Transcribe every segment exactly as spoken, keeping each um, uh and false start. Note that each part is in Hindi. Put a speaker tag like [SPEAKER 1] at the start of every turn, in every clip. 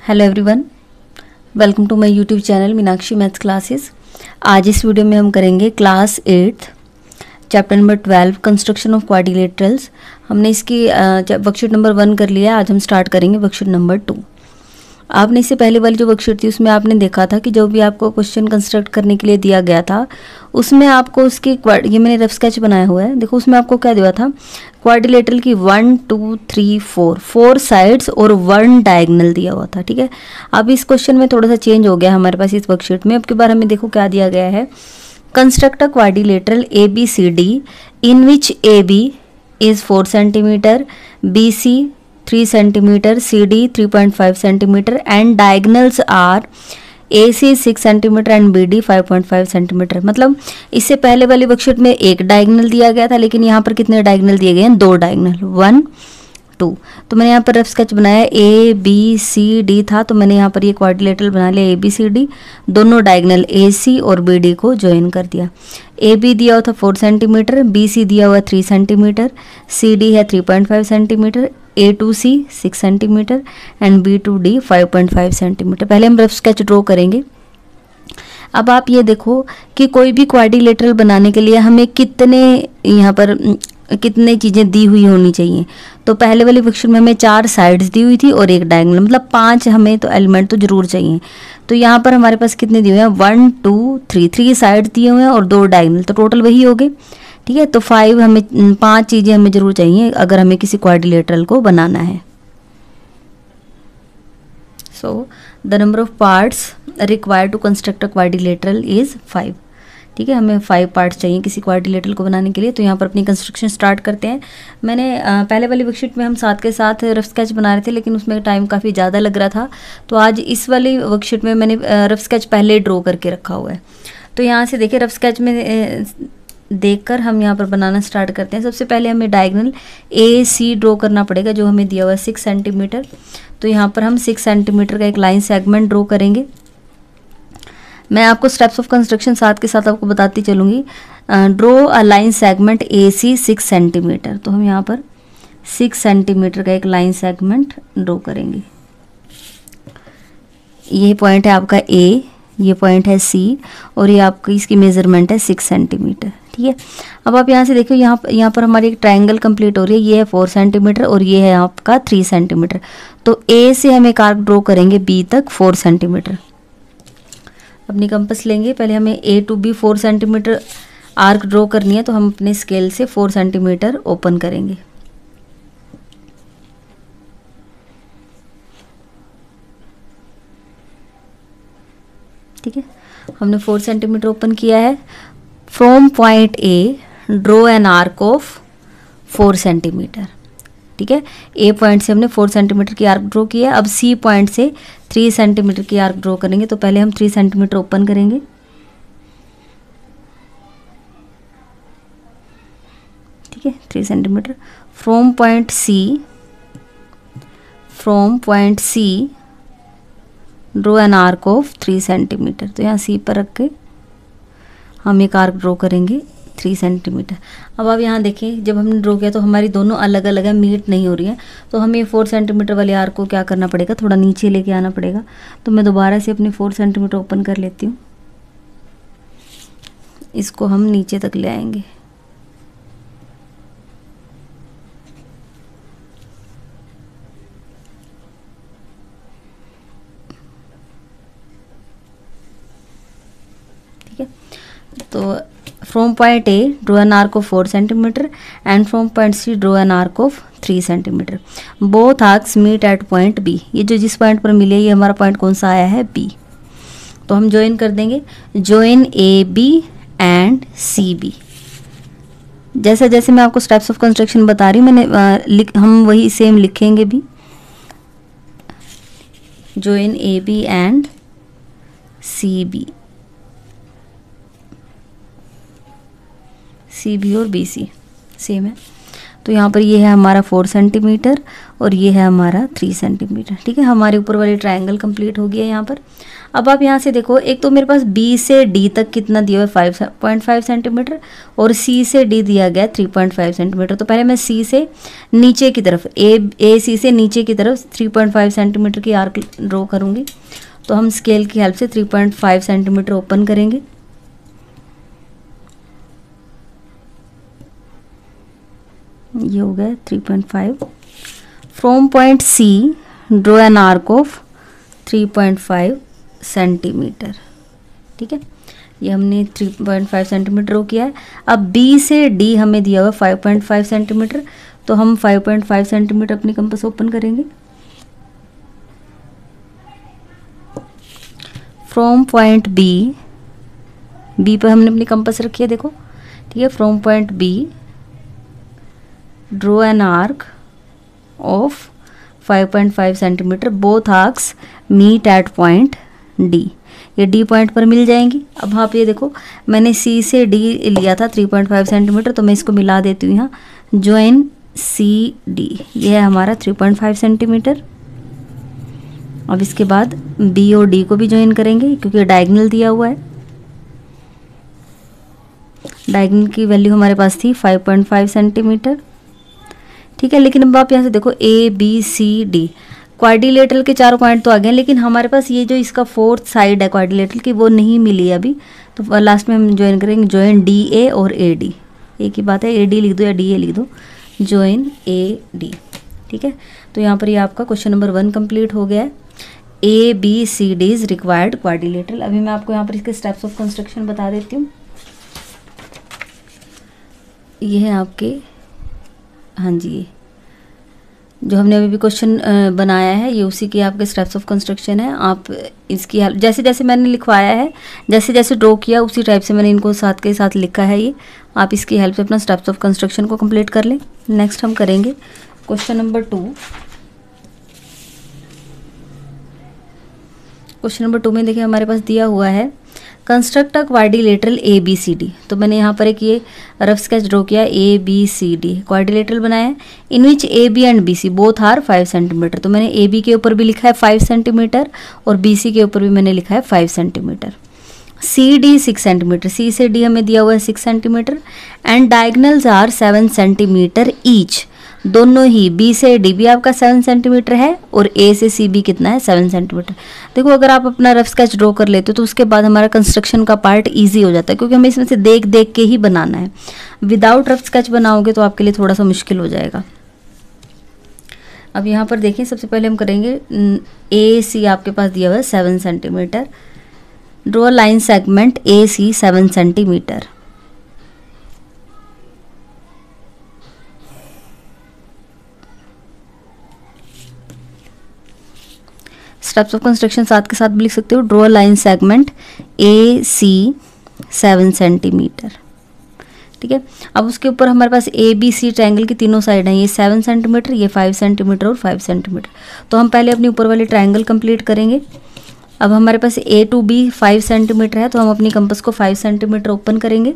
[SPEAKER 1] Hello everyone, welcome to my YouTube channel Meenakshi maths classes. आज इस वीडियो में हम करेंगे class eighth chapter number twelve construction of quadrilaterals. हमने इसकी वर्कशीट नंबर वन कर लिया। आज हम स्टार्ट करेंगे वर्कशीट नंबर टू। आपने इससे पहले वाली जो वर्कशीट थी उसमें आपने देखा था कि जो भी आपको क्वेश्चन कंस्ट्रक्ट करने के लिए दिया गया था उसमें आपको उसकी ये मैंने रफ स्केच बनाया हुआ है, देखो उसमें आपको क्या दिया था, क्वाड्रिलेटरल की one two three four four sides और वन डायगोनल दिया हुआ था। ठीक है, अब इस क्वेश्चन में थोड़ा सा चेंज हो गया हमारे पास इस वर्कशीट में। अब की बार हमें देखो क्या दिया गया है, construct a quadrilateral A B C D in which A B is four centimetre, B C three centimetre, C D three point five centimetre and diagonals are A C six centimetre and B D five point five centimetre. मतलब इससे पहले वाली वर्कशीट में एक डायगनल दिया गया था, लेकिन यहाँ पर कितने डायगनल दिए गए हैं, दो डायगनल, वन टू। तो मैंने यहाँ पर रफ स्केच बनाया, ए बी सी डी था तो मैंने यहाँ पर ये क्वाड्रिलेटरल बना लिया ए बी सी डी, दोनों डायगनल ए सी और बी डी को ज्वाइन कर दिया। ए बी दिया हुआ था फोर सेंटीमीटर, बी सी दिया हुआ थ्री सेंटीमीटर, सी डी है three point five centimetre, A to C six centimetre and B to D five point five centimetre. पहले हम रफ स्केच ड्रॉ करेंगे। अब आप ये देखो कि कोई भी क्वाड्रिलेटरल बनाने के लिए हमें कितने यहाँ पर कितने चीज़ें दी हुई होनी चाहिए। तो पहले वाली वर्कशीट में हमें चार साइड्स दी हुई थी और एक डायगोनल, मतलब पांच हमें तो एलिमेंट तो जरूर चाहिए। तो यहाँ पर हमारे पास कितने दिए हुए हैं, one two three three side दिए हुए हैं और दो डायगोनल, तो टोटल वही हो गए। ठीक है, तो फाइव हमें पांच चीज़ें हमें जरूर चाहिए अगर हमें किसी क्वाड्रिलेटरल को बनाना है। So the number of parts required to construct a quadrilateral is five. ठीक है, हमें फाइव पार्ट्स चाहिए किसी क्वाड्रिलेटरल को बनाने के लिए। तो यहाँ पर अपनी कंस्ट्रक्शन स्टार्ट करते हैं। मैंने आ, पहले वाली वर्कशीट में हम साथ के साथ रफ स्केच बना रहे थे, लेकिन उसमें टाइम काफ़ी ज़्यादा लग रहा था, तो आज इस वाली वर्कशीट में मैंने रफ स्केच पहले ड्रॉ करके रखा हुआ है। तो यहाँ से देखिए रफ स्केच में देखकर हम यहाँ पर बनाना स्टार्ट करते हैं। सबसे पहले हमें डायगोनल ए सी ड्रॉ करना पड़ेगा, जो हमें दिया हुआ है सिक्स सेंटीमीटर। तो यहाँ पर हम सिक्स सेंटीमीटर का एक लाइन सेगमेंट ड्रॉ करेंगे। मैं आपको स्टेप्स ऑफ कंस्ट्रक्शन साथ के साथ आपको बताती चलूँगी। Draw a line segment A C six centimetre. तो हम यहाँ पर सिक्स सेंटीमीटर का एक लाइन सेगमेंट ड्रॉ करेंगे। ये पॉइंट है आपका ए, ये पॉइंट है सी और ये आपकी इसकी मेजरमेंट है सिक्स सेंटीमीटर। ठीक है, अब आप यहाँ से देखो, यहाँ यहाँ पर हमारी एक ट्रायंगल कंप्लीट हो रही है। ये है फोर सेंटीमीटर और ये है आपका थ्री सेंटीमीटर। तो ए से हम एक आर्क ड्रॉ करेंगे बी तक फोर सेंटीमीटर। अपनी कंपास लेंगे, पहले हमें A to B four centimetre arc draw करनी है, तो हम अपने स्केल से फोर सेंटीमीटर ओपन करेंगे। ठीक है, हमने फोर सेंटीमीटर ओपन किया है। From point A draw an arc of four centimetre. ठीक है, ए पॉइंट से हमने फोर सेंटीमीटर की आर्क ड्रॉ किया है। अब सी पॉइंट से थ्री सेंटीमीटर की आर्क ड्रॉ करेंगे। तो पहले हम थ्री सेंटीमीटर ओपन करेंगे। ठीक है, three centimetre. From point C from point C draw an arc of three centimetre. तो यहाँ सी पर रख के हम एक आर्क ड्रॉ करेंगे थ्री सेंटीमीटर। अब आप यहाँ देखें, जब हमने ड्रॉ किया तो हमारी दोनों अलग अलग है, मीट नहीं हो रही है। तो हमें फोर सेंटीमीटर वाले आर्क को क्या करना पड़ेगा, थोड़ा नीचे लेके आना पड़ेगा। तो मैं दोबारा से अपनी फोर सेंटीमीटर ओपन कर लेती हूँ, इसको हम नीचे तक ले आएंगे। ठीक है, तो from point A draw an arc of four centimetre and from point C draw an arc of three centimetre. Both arcs meet at point B. ये जो जिस पॉइंट पर मिले, ये हमारा पॉइंट कौन सा आया है, बी। तो हम ज्वाइन कर देंगे, join A B and C B. जैसे जैसे मैं आपको स्टेप्स ऑफ कंस्ट्रक्शन बता रही हूँ, मैंने आ, लिख हम वही सेम लिखेंगे भी। Join A B and C B, C B और बी सी सेम है। तो यहाँ पर ये है हमारा फोर सेंटीमीटर और ये है हमारा थ्री सेंटीमीटर। ठीक है, हमारे ऊपर वाली ट्रायंगल कंप्लीट हो गया है यहाँ पर। अब आप यहाँ से देखो, एक तो मेरे पास बी से डी तक कितना दिया हुआ है फाइव पॉइंट फाइव सेंटीमीटर, और सी से डी दिया गया थ्री पॉइंट फाइव सेंटीमीटर। तो पहले मैं सी से नीचे की तरफ, ए ए सी से नीचे की तरफ थ्री पॉइंट फाइव सेंटीमीटर की आर्क ड्रॉ करूँगी। तो हम स्केल की हेल्प से three point five centimetre open करेंगे। ये हो गया three point five. From point C draw an arc of three point five centimetre. ठीक है, ये हमने three point five centimetre draw किया है। अब बी से डी हमें दिया हुआ फाइव पॉइंट फाइव सेंटीमीटर, तो हम फाइव पॉइंट फाइव सेंटीमीटर अपनी कंपास ओपन करेंगे। फ्रॉम पॉइंट बी, बी पर हमने अपनी कंपास रखी है, देखो। ठीक है, from point B draw an arc of five point five centimetre, both arcs meet at point D. ये डी पॉइंट पर मिल जाएंगी। अब आप ये देखो, मैंने सी से डी लिया था थ्री पॉइंट फाइव सेंटीमीटर, तो मैं इसको मिला देती हूँ यहाँ, ज्वाइन सी डी। ये है हमारा थ्री पॉइंट फाइव सेंटीमीटर। अब इसके बाद बी और डी को भी ज्वाइन करेंगे, क्योंकि डायगोनल दिया हुआ है। डायगोनल की वैल्यू हमारे पास थी फाइव पॉइंट फाइव सेंटीमीटर। ठीक है, लेकिन अब आप यहाँ से देखो, A B C D quadrilateral के चारों पॉइंट तो आ गए, लेकिन हमारे पास ये जो इसका फोर्थ साइड है क्वाड्रिलेटरल की, वो नहीं मिली अभी। तो लास्ट में हम ज्वाइन करेंगे, ज्वाइन डी ए और ए डी। एक ही बात है, ए डी लिख दो या डी ए लिख दो, ज्वाइन ए डी। ठीक है, तो यहाँ पर ये आपका क्वेश्चन नंबर वन कंप्लीट हो गया है। A B C D is required quadrilateral. अभी मैं आपको यहाँ पर इसके स्टेप्स ऑफ कंस्ट्रक्शन बता देती हूँ। ये है आपके, हाँ जी, ये जो हमने अभी भी क्वेश्चन बनाया है, ये उसी के आपके स्टेप्स ऑफ कंस्ट्रक्शन है। आप इसकी हेल्प, जैसे जैसे मैंने लिखवाया है, जैसे जैसे ड्रॉ किया, उसी टाइप से मैंने इनको साथ के साथ लिखा है। ये आप इसकी हेल्प से अपना स्टेप्स ऑफ कंस्ट्रक्शन को कंप्लीट कर लें। नेक्स्ट हम करेंगे question number two. Question number two में देखिए हमारे पास दिया हुआ है, construct a quadrilateral A B C D. तो मैंने यहाँ पर एक ये रफ स्केच ड्रॉ किया, A B C D quadrilateral बनाया है, in which A B and B C both are five centimetre. तो मैंने ए बी के ऊपर भी लिखा है फाइव सेंटीमीटर और बी सी के ऊपर भी मैंने लिखा है five centimetre. C D six centimetre, C से डी हमें दिया हुआ है six centimetre, and diagonals are seven centimetre each. दोनों ही बी से डी भी आपका सेवन सेंटीमीटर है और ए से सी भी कितना है, सेवन सेंटीमीटर। देखो, अगर आप अपना रफ स्केच ड्रॉ कर लेते हो तो उसके बाद हमारा कंस्ट्रक्शन का पार्ट इजी हो जाता है, क्योंकि हमें इसमें से देख देख के ही बनाना है। विदाउट रफ स्केच बनाओगे तो आपके लिए थोड़ा सा मुश्किल हो जाएगा। अब यहाँ पर देखिए, सबसे पहले हम करेंगे, ए सी आपके पास दिया हुआ है seven centimetre. Draw line segment A C seven centimetre. Steps of construction साथ के साथ भी लिख सकते हो। Draw line segment A C seven centimetre. ठीक है, अब उसके ऊपर हमारे पास ए बी सी ट्रायंगल की तीनों साइड हैं, ये सेवन सेंटीमीटर, ये फाइव सेंटीमीटर और फाइव सेंटीमीटर। तो हम पहले अपनी ऊपर वाले ट्रायंगल कंप्लीट करेंगे। अब हमारे पास A to B five centimetre है, तो हम अपनी कंपास को फाइव सेंटीमीटर ओपन करेंगे।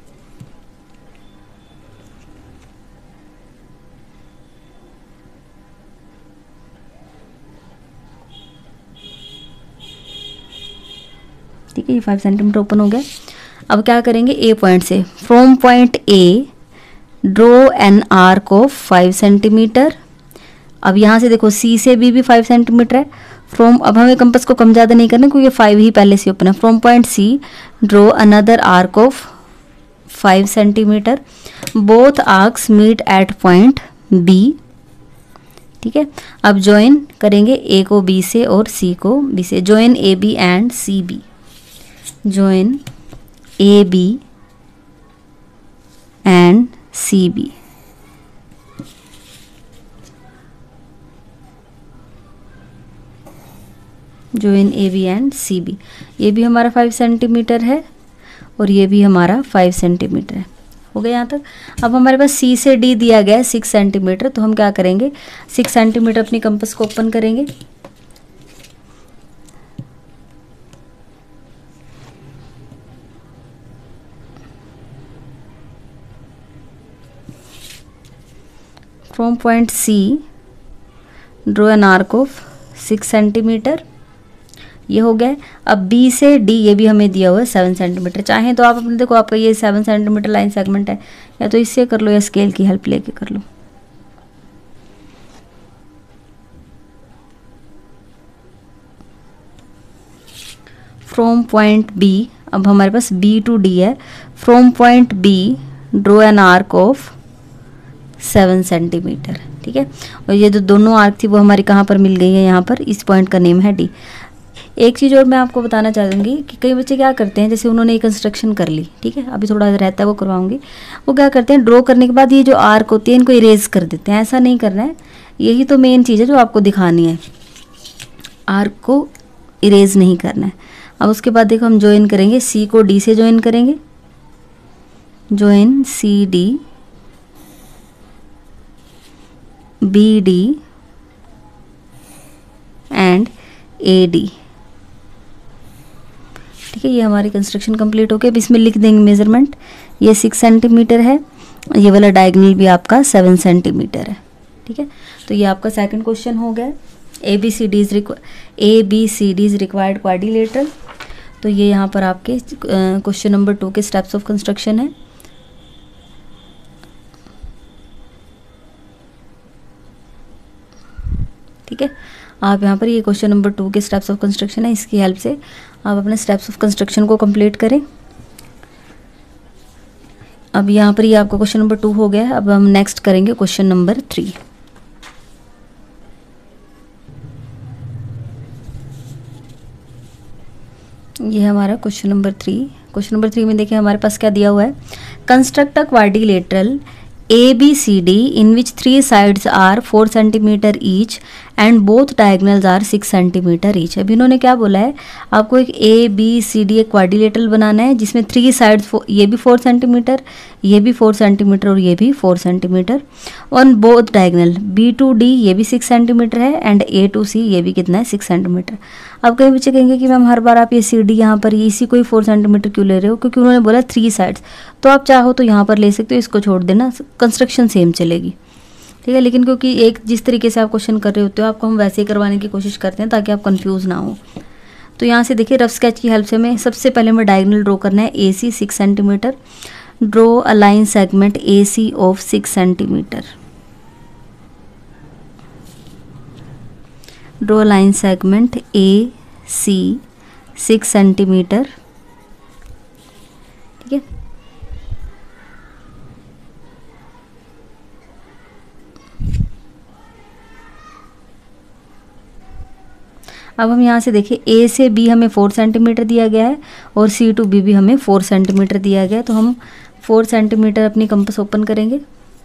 [SPEAKER 1] ठीक है, ये फाइव सेंटीमीटर ओपन हो गया। अब क्या करेंगे, ए पॉइंट से, from point A draw an arc of five centimetre. अब यहाँ से देखो, सी से बी भी फाइव सेंटीमीटर है। फ्रॉम, अब हमें कंपास को कम ज़्यादा नहीं करना, क्योंकि फाइव ही पहले से ओपन है। From point C draw another arc of five centimetre, both arcs meet at point B. ठीक है, अब ज्वाइन करेंगे ए को बी से और सी को बी से। Join A B and C B. Join A B and C B. Join A B and C B. ये भी हमारा फाइव सेंटीमीटर है और ये भी हमारा फाइव सेंटीमीटर है। हो गया यहाँ तक। अब हमारे पास सी से डी दिया गया है सिक्स सेंटीमीटर, तो हम क्या करेंगे, सिक्स सेंटीमीटर अपनी कंपास को ओपन करेंगे। From point C draw an arc of six centimetre, ये हो गया। अब बी से डी ये भी हमें दिया हुआ है सेवन सेंटीमीटर। चाहें तो आप अपने, देखो आपका ये सेवन सेंटीमीटर लाइन सेगमेंट है, या तो इससे कर लो या स्केल की हेल्प लेके कर लो। फ्रॉम पॉइंट बी, अब हमारे पास बी टू डी है, from point B draw an arc of seven centimetre, ठीक है। और ये जो दोनों आर्क थी वो हमारी कहाँ पर मिल गई है, यहाँ पर, इस पॉइंट का नेम है डी। एक चीज़ और मैं आपको बताना चाहूँगी कि कई बच्चे क्या करते हैं, जैसे उन्होंने ये कंस्ट्रक्शन कर ली, ठीक है, अभी थोड़ा रहता है वो करवाऊंगी, वो क्या करते हैं, ड्रॉ करने के बाद ये जो आर्क होती है इनको इरेज कर देते हैं। ऐसा नहीं करना है, यही तो मेन चीज़ है जो आपको दिखानी है, आर्क को इरेज नहीं करना है। अब उसके बाद देखो हम ज्वाइन करेंगे, सी को डी से ज्वाइन करेंगे, join C D, B D and A D, ठीक है। ये हमारी कंस्ट्रक्शन कंप्लीट हो गई। अब इसमें लिख देंगे मेजरमेंट, ये सिक्स सेंटीमीटर है, ये वाला डायगोनल भी आपका सेवन सेंटीमीटर है, ठीक है। तो ये आपका सेकंड क्वेश्चन हो गया। A B C D is A B C D is required quadrilateral. तो ये यहाँ पर आपके क्वेश्चन नंबर टू के स्टेप्स ऑफ कंस्ट्रक्शन है। ठीक है, आप यहाँ पर ये क्वेश्चन नंबर टू के स्टेप्स ऑफ कंस्ट्रक्शन है, इसकी हेल्प से आप अपने स्टेप्स ऑफ कंस्ट्रक्शन को कंप्लीट करें। अब यहाँ पर ये आपका क्वेश्चन नंबर टू हो गया है। अब हम नेक्स्ट करेंगे क्वेश्चन नंबर थ्री। ये है हमारा question number three. Question number three में देखिए हमारे पास क्या दिया हुआ है, construct a quadrilateral A B C D in which three sides are four centimeter each and both diagonals are six centimeter each। अब इन्होंने क्या बोला है, आपको एक A B C D एक क्वाड्रिलेटरल बनाना है जिसमें थ्री साइड्स, ये भी फोर सेंटीमीटर, ये भी फोर सेंटीमीटर और ये भी four centimetre, on both diagonal B to D ये भी सिक्स सेंटीमीटर है एंड A टू C ये भी कितना है, सिक्स सेंटीमीटर। अब कई बच्चे कहेंगे कि मैम हर बार आप ये सी डी यहाँ पर इसी को ही फोर सेंटीमीटर क्यों ले रहे हो, क्योंकि उन्होंने बोला थ्री साइड्स, तो आप चाहो तो यहाँ पर ले सकते हो, इसको छोड़ देना, कंस्ट्रक्शन सेम चलेगी, ठीक है। लेकिन क्योंकि एक जिस तरीके से आप क्वेश्चन कर रहे होते हो, आपको हम वैसे ही करवाने की कोशिश करते हैं ताकि आप कंफ्यूज ना हो। तो यहाँ से देखिए रफ स्केच की हेल्प से हमें सबसे पहले हमें डायगोनल ड्रॉ करना है, A C six centimetre, draw a line segment A C of six centimetre, draw line segment A C six centimetre, ठीक है। अब हम यहाँ से देखिए ए से बी हमें फोर सेंटीमीटर दिया गया है और सी टू बी भी हमें फोर सेंटीमीटर दिया गया है, तो हम फोर सेंटीमीटर अपनी कंपास ओपन करेंगे।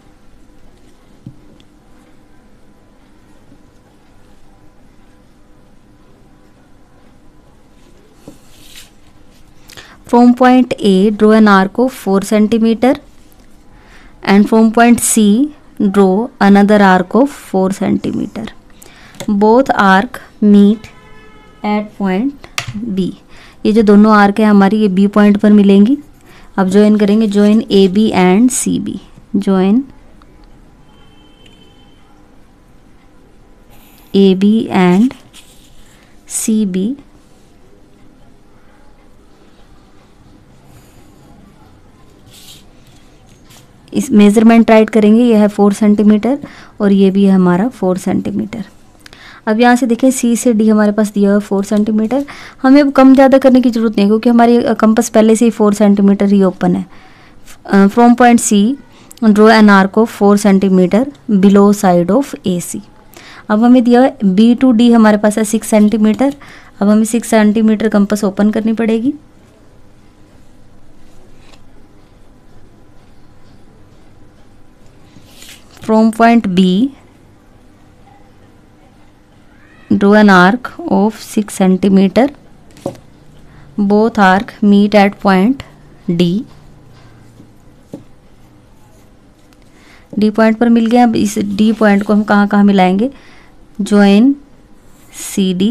[SPEAKER 1] From point A, draw an arc of four centimeter, and from point C, draw another arc of four centimeter. Both arc meet at point B. ये जो दोनों आर्क है हमारी ये B पॉइंट पर मिलेंगी। अब ज्वाइन करेंगे, join A B and C B, join A B and C B। इस मेज़रमेंट राइट करेंगे, ये है फोर सेंटीमीटर और ये भी है हमारा फोर सेंटीमीटर। अब यहाँ से देखिए सी से डी हमारे पास दिया हुआ है फोर सेंटीमीटर, हमें अब कम ज़्यादा करने की ज़रूरत नहीं है क्योंकि हमारी कंपास पहले से ही फोर सेंटीमीटर ही ओपन है। From point C draw an arc of four centimetre below side of A C. अब हमें दिया है बी टू डी हमारे पास है सिक्स सेंटीमीटर, अब हमें सिक्स सेंटीमीटर कंपास ओपन करनी पड़ेगी। From point B, draw an arc of six centimeter. Both arc meet at point D. D point पर मिल गया। अब इस D पॉइंट को हम कहाँ कहाँ मिलाएंगे, join C D,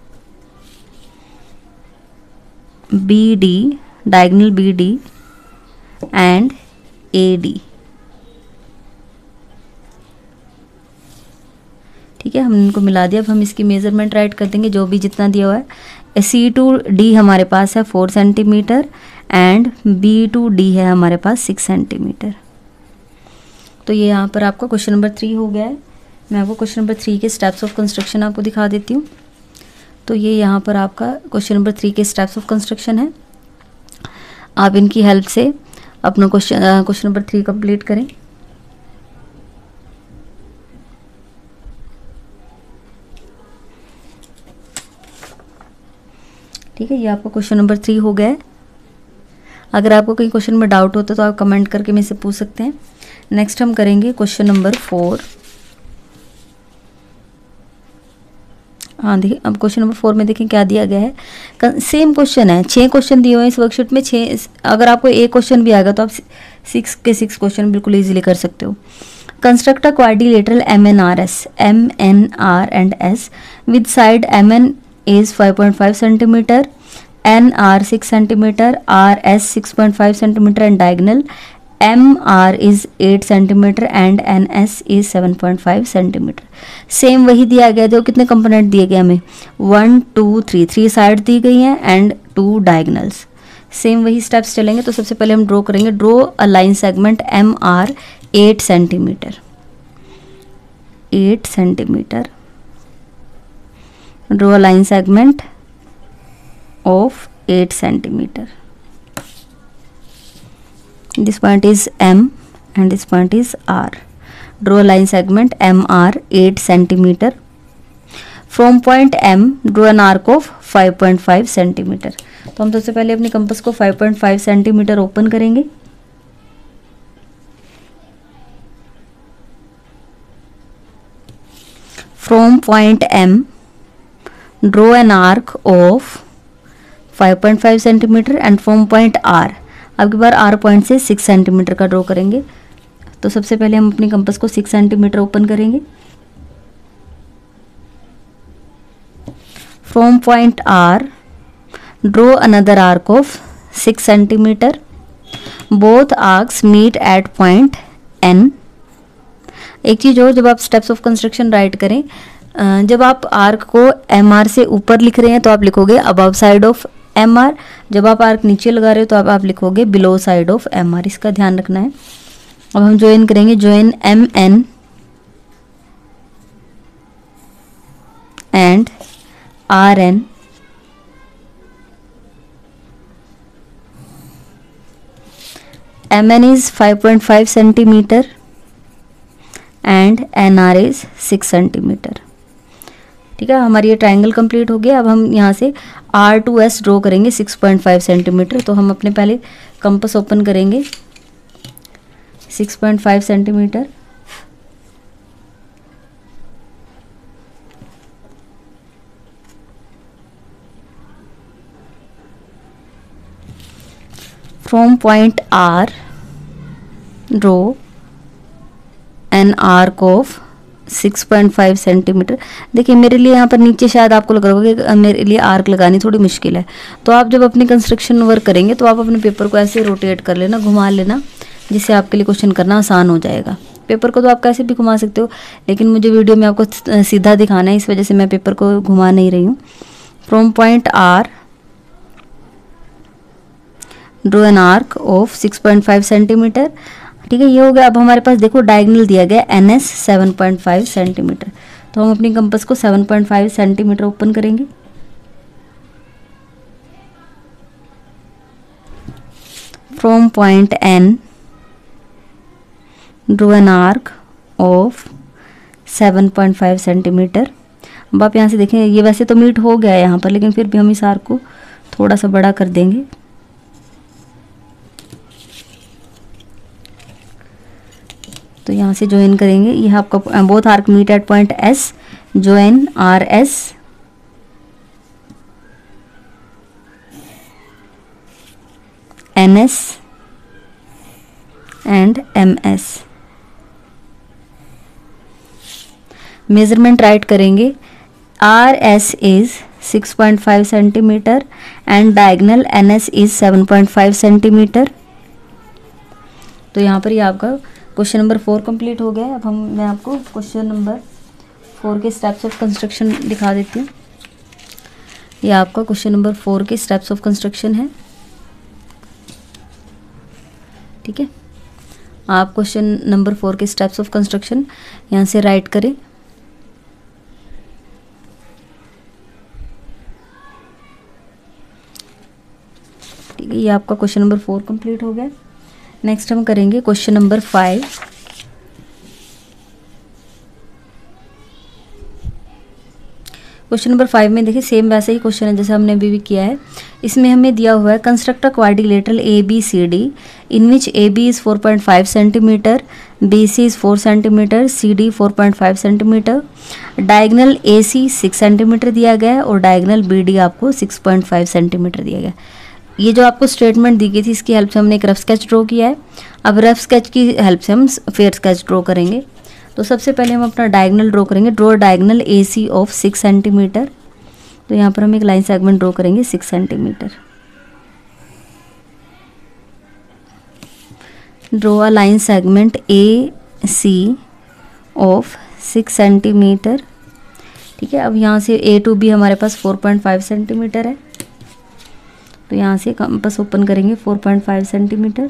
[SPEAKER 1] B D, diagonal B D and A D, ठीक है, हमने इनको मिला दिया। अब हम इसकी मेज़रमेंट राइट कर देंगे जो भी जितना दिया हुआ है। सी टू डी हमारे पास है four centimetre and B to D है हमारे पास सिक्स सेंटीमीटर। तो ये यहाँ पर आपका क्वेश्चन नंबर थ्री हो गया है। मैं आपको क्वेश्चन नंबर थ्री के स्टेप्स ऑफ कंस्ट्रक्शन आपको दिखा देती हूँ। तो ये यहाँ पर आपका क्वेश्चन नंबर थ्री के स्टेप्स ऑफ कंस्ट्रक्शन है। आप इनकी हेल्प से अपना question question number three complete करें। ठीक है, ये आपका क्वेश्चन नंबर थ्री हो गया है। अगर आपको कहीं क्वेश्चन में डाउट होता है तो आप कमेंट करके मेरे से पूछ सकते हैं। नेक्स्ट हम करेंगे क्वेश्चन नंबर फोर। हाँ देखिए, अब क्वेश्चन नंबर फोर में देखें क्या दिया गया है। सेम क्वेश्चन है, छः क्वेश्चन दिए हुए हैं इस वर्कशीट में। छः, अगर आपको एक क्वेश्चन भी आएगा तो आप सिक्स के सिक्स क्वेश्चन बिल्कुल इजीली कर सकते हो। Construct a quadrilateral M N R S M N R and S with side M N is five point five centimeter, N R six centimeter, R S six point five centimeter and diagonal M R is eight centimeter and N S is seven point five centimeter। Same वही दिया गया। जो कितने कंपोनेंट दिए गए हमें, one two three, three side दी गई हैं एंड टू डायगनल्स। सेम वही स्टेप्स चलेंगे। तो सबसे पहले हम ड्रॉ करेंगे। Draw a line segment M R eight centimetre, eight centimetre. Draw a line segment of eight centimeter. This point is M and this point is R. Draw a line segment M R eight centimeter. From point M, draw an arc of five point five centimeter. तो हम सबसे पहले अपने कंपास को five point five centimeter open करेंगे। From point M, draw an arc of five point five centimeter and from point R, अब की बार R पॉइंट से six सेंटीमीटर का ड्रॉ करेंगे। तो सबसे पहले हम अपनी कंपास को six सेंटीमीटर ओपन करेंगे। From point R, draw another arc of six centimeter. Both arcs meet at point N. एक चीज़ और, जब आप स्टेप्स ऑफ कंस्ट्रक्शन राइट करें, जब आप आर्क को एम आर से ऊपर लिख रहे हैं तो आप लिखोगे above side of M R. जब आप आर्क नीचे लगा रहे हो तो आप, आप लिखोगे below side of M R. इसका ध्यान रखना है। अब हम ज्वाइन करेंगे। Join M N and R N M N is five point five centimetre and N R is six centimetre. ठीक है, हमारी ये ट्रायंगल कंप्लीट हो गया। अब हम यहाँ से आर टू एस ड्रॉ करेंगे six point five सेंटीमीटर। तो हम अपने पहले कंपास ओपन करेंगे six point five centimetre. From point R, draw an arc of six point five centimetre. देखिए मेरे लिए यहाँ पर नीचे शायद आपको लग रहा होगा कि मेरे लिए आर्क लगानी थोड़ी मुश्किल है। तो आप जब अपनी कंस्ट्रक्शन वर्क करेंगे तो आप अपने पेपर को ऐसे रोटेट कर लेना, घुमा लेना, जिससे आपके लिए क्वेश्चन करना आसान हो जाएगा। पेपर को तो आप कैसे भी घुमा सकते हो, लेकिन मुझे वीडियो में आपको सीधा दिखाना है, इस वजह से मैं पेपर को घुमा नहीं रही हूँ। From point R, draw an arc of six point five centimetre. ठीक है, ये हो गया। अब हमारे पास देखो डायगोनल दिया गया N S seven point five centimetre. तो हम अपनी कंपास को seven point five centimetre open करेंगे। From point N, draw an arc of seven point five centimetre. अब आप यहाँ से देखें, ये वैसे तो मीट हो गया है यहाँ पर, लेकिन फिर भी हम इस आर्क को थोड़ा सा बड़ा कर देंगे। तो यहाँ से ज्वाइन करेंगे। यह आपका both arc meet at point S. Join R S N S and M S. Measurement write करेंगे। R S is six point five centimetre and diagonal N S is seven point five centimetre. तो यहाँ पर ये आपका क्वेश्चन नंबर फोर कंप्लीट हो गया। अब हम मैं आपको क्वेश्चन नंबर फोर के स्टेप्स ऑफ कंस्ट्रक्शन दिखा देती हूँ। ये आपका क्वेश्चन नंबर फोर के स्टेप्स ऑफ कंस्ट्रक्शन है। ठीक है, आप क्वेश्चन नंबर फोर के स्टेप्स ऑफ कंस्ट्रक्शन यहाँ से राइट करें। ठीक है, ये आपका क्वेश्चन नंबर फोर कंप्लीट हो गया। नेक्स्ट हम करेंगे question number five. Question number five में देखिए सेम वैसा ही क्वेश्चन है जैसे हमने अभी भी किया है। इसमें हमें दिया हुआ है construct a quadrilateral A B C D in which A B is four point five centimetre, B C is four centimetre, C D four point five centimetre, diagonal A C six centimetre दिया गया है और डायगनल बी डी आपको सिक्स पॉइंट फाइव सेंटीमीटर दिया गया। ये जो आपको स्टेटमेंट दी गई थी इसकी हेल्प से हमने एक रफ स्केच ड्रॉ किया है। अब रफ स्केच की हेल्प से हम फेयर स्केच ड्रॉ करेंगे। तो सबसे पहले हम अपना डायगनल ड्रॉ करेंगे। Draw diagonal A C of six centimetre. तो यहाँ पर हम एक लाइन सेगमेंट ड्रॉ करेंगे six centimetre. Draw a line segment A C of six centimetre. ठीक है, अब यहाँ से ए टू बी हमारे पास फोर पॉइंट फाइव सेंटीमीटर है। तो यहाँ से कंपास ओपन करेंगे four point five centimetre.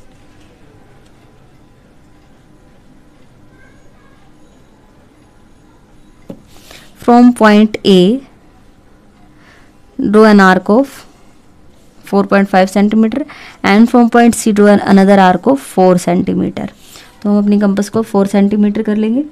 [SPEAKER 1] From point A draw an arc of four point five centimetre and from point C draw another arc of four centimetre. तो हम अपनी कंपास को फोर सेंटीमीटर कर लेंगे।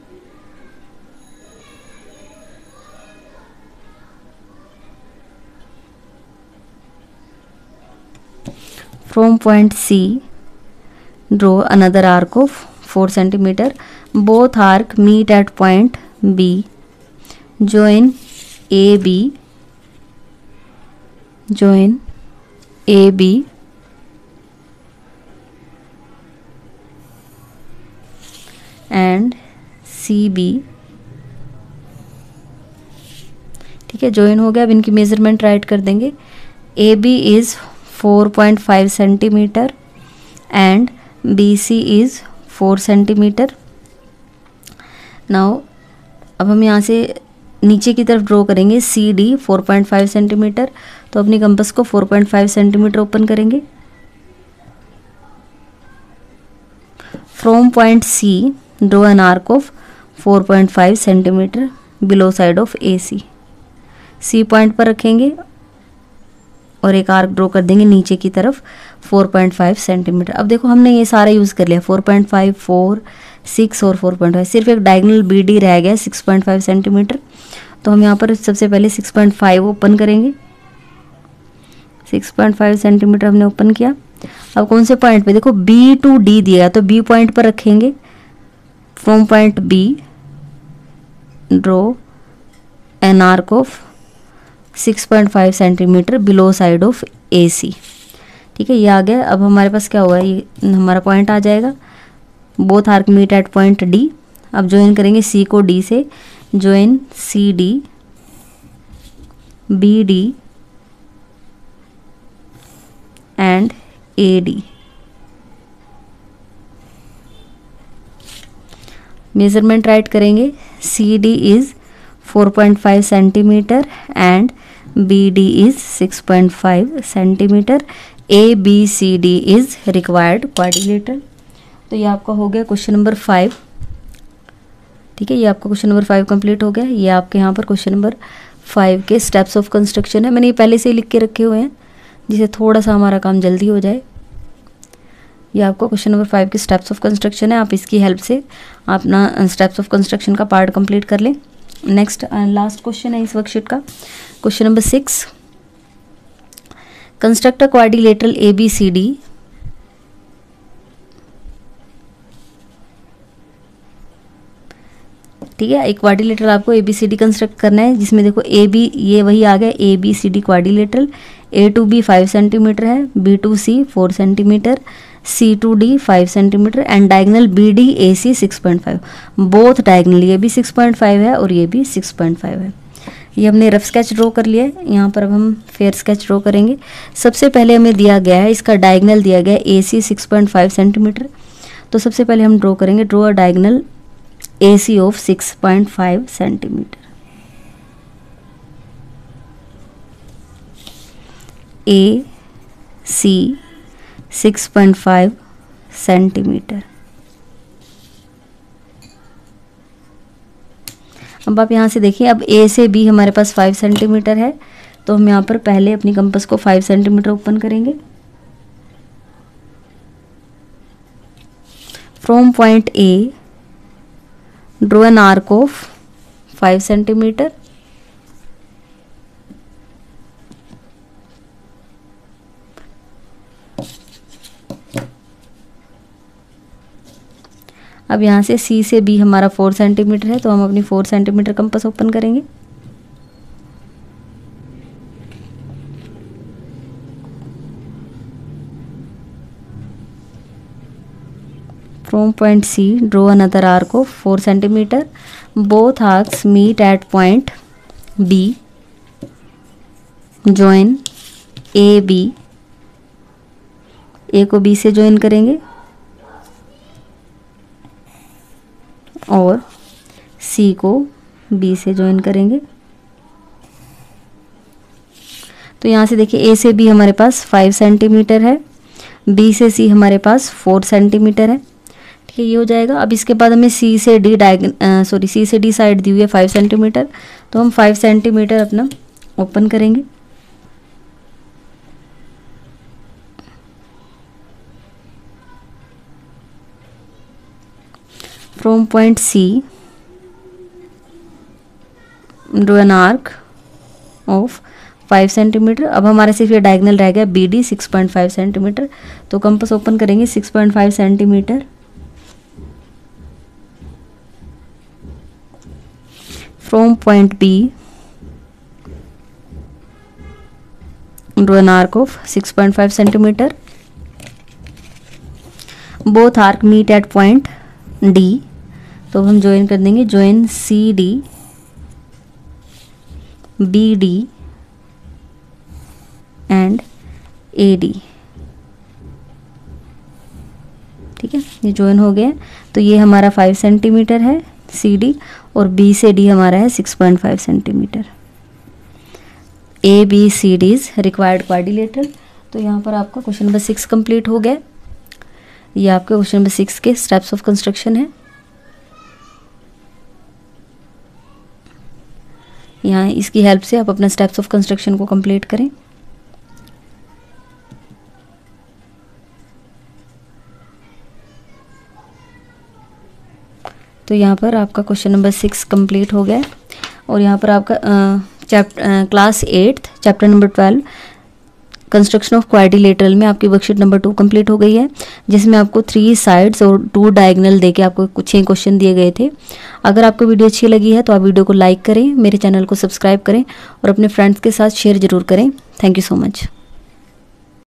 [SPEAKER 1] From point C draw another arc of four centimetre. Both arc meet at point B. join A B, join A B and C B। ठीक है, ज्वाइन हो गया। अब इनकी मेजरमेंट राइट कर देंगे। A B is four point five centimetre and B C is four centimetre. Now अब हम यहाँ से नीचे की तरफ ड्रॉ करेंगे C D four point five centimetre. तो अपनी कंपास को four point five centimetre open करेंगे। From point C draw an arc of four point five centimetre below side of A C. C point पर रखेंगे और एक आर्क ड्रॉ कर देंगे नीचे की तरफ फोर पॉइंट फाइव सेंटीमीटर। अब देखो हमने ये सारा यूज़ कर लिया, four point five, four, six और फोर पॉइंट फाइव। सिर्फ एक डायगोनल बी डी रह गया सिक्स पॉइंट फाइव सेंटीमीटर। तो हम यहाँ पर सबसे पहले सिक्स पॉइंट फाइव ओपन करेंगे। सिक्स पॉइंट फाइव सेंटीमीटर हमने ओपन किया। अब कौन से पॉइंट पे, देखो बी टू डी दिया तो बी पॉइंट पर रखेंगे। From point B draw an arc of six point five centimetre below side of A C. ठीक है, ये आ गया। अब हमारे पास क्या हुआ है, ये हमारा पॉइंट आ जाएगा। Both arc meet at point D. अब ज्वाइन करेंगे सी को डी से। Join C D, B D and A D. Measurement write करेंगे। C D is four point five centimetre and B D is six point five centimetre. A B C D is required quadrilateral. तो ये आपका हो गया क्वेश्चन नंबर फाइव। ठीक है, ये आपका क्वेश्चन नंबर फाइव कंप्लीट हो गया। ये आपके यहाँ पर क्वेश्चन नंबर फाइव के स्टेप्स ऑफ कंस्ट्रक्शन है। मैंने ये पहले से ही लिख के रखे हुए हैं जिससे थोड़ा सा हमारा काम जल्दी हो जाए। ये आपका क्वेश्चन नंबर फाइव के स्टेप्स ऑफ कंस्ट्रक्शन है। आप इसकी हेल्प से अपना स्टेप्स ऑफ कंस्ट्रक्शन का पार्ट कंप्लीट कर लें। नेक्स्ट लास्ट क्वेश्चन है इस वर्कशीट का, question number six. Construct a quadrilateral A B C D ठीक है, एक क्वाड्रिलेटरल आपको A B C D construct करना है जिसमें देखो ए बी, ये वही आ गया A B C D quadrilateral. A to B five centimetre है, B to C four centimetre, C to D five centimetre and diagonal B D A C six point five. Both diagonal ये भी सिक्स पॉइंट फाइव है और ये भी सिक्स पॉइंट फाइव है। ये हमने रफ स्केच ड्रॉ कर लिया है। यहाँ पर अब हम फेयर स्केच ड्रॉ करेंगे। सबसे पहले हमें दिया गया है, इसका डायगनल दिया गया है A C six point five centimetre. तो सबसे पहले हम ड्रॉ करेंगे, draw a diagonal A C of six point five centimeter. A C six point five centimetre. अब आप यहाँ से देखिए, अब A से B हमारे पास फाइव सेंटीमीटर है, तो हम यहाँ पर पहले अपनी कंपास को फाइव सेंटीमीटर ओपन करेंगे। From point A draw an arc of five centimetre. अब यहाँ से C से B हमारा फोर सेंटीमीटर है, तो हम अपनी फोर सेंटीमीटर कंपास ओपन करेंगे। From point C, draw another arc of four centimeter. Both arcs meet at point B. Join A B. A को B से join करेंगे और C को B से join करेंगे। तो यहाँ से देखिए, A से B हमारे पास फाइव सेंटीमीटर है, B से C हमारे पास फोर सेंटीमीटर है। ठीक है, ये हो जाएगा। अब इसके बाद हमें C से D डायगन सॉरी C से D साइड दी हुई है फाइव सेंटीमीटर, तो हम फाइव सेंटीमीटर अपना ओपन करेंगे। From point C draw an arc of five centimetre. अब हमारे सिर्फ ये डायगनल रह गया B D six point five centimetre, तो कंपास ओपन करेंगे six point five centimetre. From point B draw an arc of six point five centimetre. Both arc meet at point D, तो हम ज्वाइन कर देंगे, join C D B D and A D। ठीक है, ये ज्वाइन हो गया। तो ये हमारा फाइव सेंटीमीटर है C D और B से D हमारा है six point five centimetre. A B C D is required quadrilateral. तो यहाँ पर आपका क्वेश्चन नंबर सिक्स कंप्लीट हो गया। ये आपके क्वेश्चन नंबर सिक्स के स्टेप्स ऑफ कंस्ट्रक्शन है। यहाँ इसकी हेल्प से आप अपना स्टेप्स ऑफ कंस्ट्रक्शन को कंप्लीट करें। तो यहाँ पर आपका क्वेश्चन नंबर सिक्स कंप्लीट हो गया और यहाँ पर आपका chapter class eighth chapter number twelve construction of quadrilateral में आपकी वर्कशीट नंबर टू कंप्लीट हो गई है, जिसमें आपको थ्री साइड्स और टू डायगोनल देके आपको कुछ छः क्वेश्चन दिए गए थे। अगर आपको वीडियो अच्छी लगी है तो आप वीडियो को लाइक करें, मेरे चैनल को सब्सक्राइब करें और अपने फ्रेंड्स के साथ शेयर ज़रूर करें। Thank you so much.